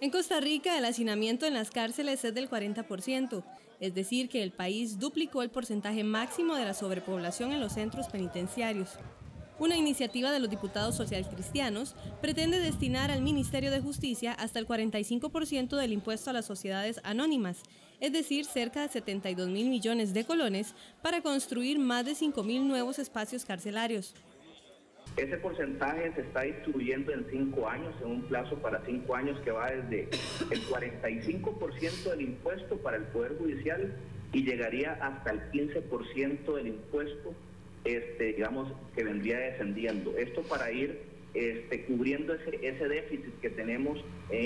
En Costa Rica, el hacinamiento en las cárceles es del 40%, es decir, que el país duplicó el porcentaje máximo de la sobrepoblación en los centros penitenciarios. Una iniciativa de los diputados socialcristianos pretende destinar al Ministerio de Justicia hasta el 45% del impuesto a las sociedades anónimas, es decir, cerca de 72.000 millones de colones, para construir más de 5.000 nuevos espacios carcelarios. Ese porcentaje se está distribuyendo en 5 años, en un plazo para 5 años que va desde el 45% del impuesto para el Poder Judicial y llegaría hasta el 15% del impuesto, digamos, que vendría descendiendo. Esto para ir cubriendo ese déficit que tenemos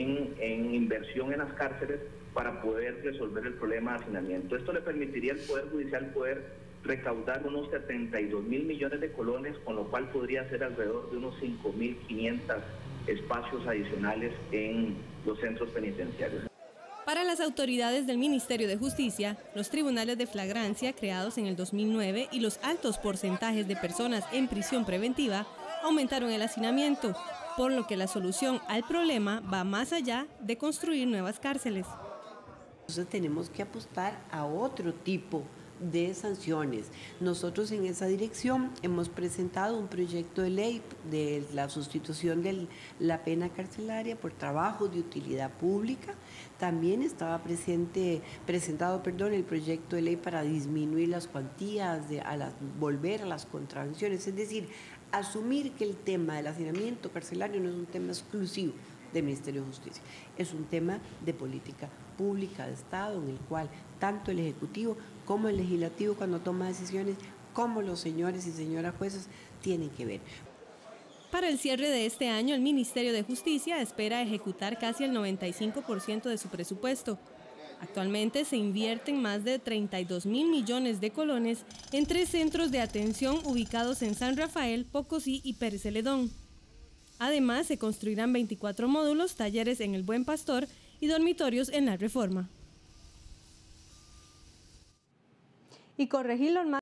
en inversión en las cárceles para poder resolver el problema de hacinamiento. Esto le permitiría al Poder Judicial poder recaudar unos 72.000 millones de colones, con lo cual podría ser alrededor de unos 5.500 espacios adicionales en los centros penitenciarios. Para las autoridades del Ministerio de Justicia, los tribunales de flagrancia creados en el 2009 y los altos porcentajes de personas en prisión preventiva aumentaron el hacinamiento, por lo que la solución al problema va más allá de construir nuevas cárceles. Entonces tenemos que apostar a otro tipo de sanciones. Nosotros en esa dirección hemos presentado un proyecto de ley de la sustitución de la pena carcelaria por trabajos de utilidad pública. También estaba presentado el proyecto de ley para disminuir las cuantías, volver a las contravenciones, es decir, asumir que el tema del hacinamiento carcelario no es un tema exclusivo del Ministerio de Justicia, es un tema de política pública de Estado en el cual tanto el Ejecutivo como el Legislativo, cuando toma decisiones, como los señores y señoras jueces, tienen que ver. Para el cierre de este año, el Ministerio de Justicia espera ejecutar casi el 95% de su presupuesto. Actualmente se invierten más de 32.000 millones de colones en 3 centros de atención ubicados en San Rafael, Pocosí y Pérez Celedón. Además, se construirán 24 módulos, talleres en El Buen Pastor y dormitorios en La Reforma. Y corregir los